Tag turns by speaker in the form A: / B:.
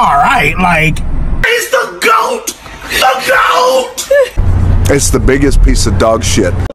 A: alright, like, he's the GOAT! The GOAT!
B: It's the biggest piece of dog shit.